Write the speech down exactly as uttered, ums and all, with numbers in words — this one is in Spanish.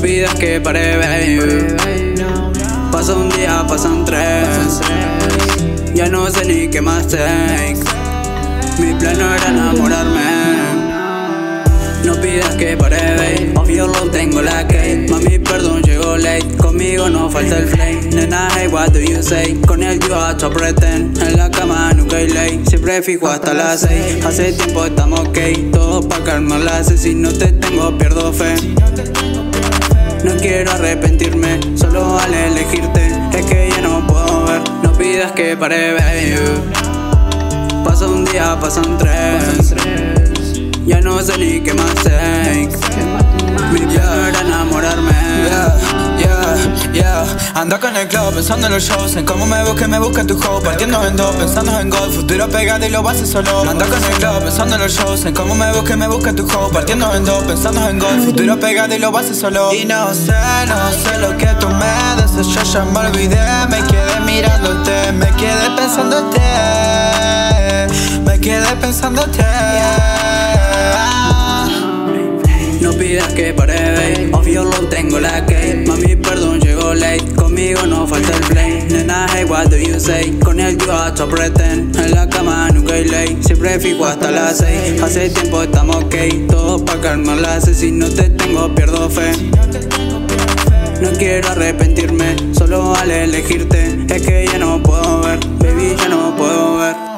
pidas que pare, baby. Pasa un día, pasan tres. Ya no sé ni qué más take. Mi plan no era enamorarme. No pidas que pare, babe. Off your love tengo la key. Mami, perdón, llego late. Conmigo no falta el flame. Nena, hey, what do you say? Con él yo hasta pretend. En la cama nunca hay ley. Siempre fijo hasta las seis. Hace tiempo estamos ok. Todo pa' calmar la sed. Si no te tengo, pierdo fe. No quiero arrepentirme, solo al elegirte. Es que ya no puedo ver. No pidas que pare, baby. Pasa un día, pasan tres. Ya no sé ni qué más take. Mi plan era enamorarme. Yeah, yeah, yeah. Ando con el club pensando en los shows, en cómo me busque, me busca tu hoe. Partiendo en dos, pensando en golf, futuro pegado y lo vas a hacer solo. Ando con el club pensando en los shows, en cómo me busque, me busca tu hoe. Partiendo en dos, pensando en golf, futuro pegado y lo vas a hacer solo. Y no sé, no sé lo que tú me deseas, yo ya me olvidé. Me quedé mirándote, me quedé pensándote. Me quedé pensándote. No pidas que pare, babe. Off your love tengo la key. Mami, perdón, llego late. Conmigo no falta el play. Nena, hey, what do you say? Con él yo hasta pretend. En la cama nunca hay ley. Siempre fijo hasta las seis. Hace tiempo estamos ok. Todo pa' calmar la sed. Si no te tengo, pierdo fe. No quiero arrepentirme, solo al elegirte. Es que ya no puedo ver, baby, ya no puedo ver.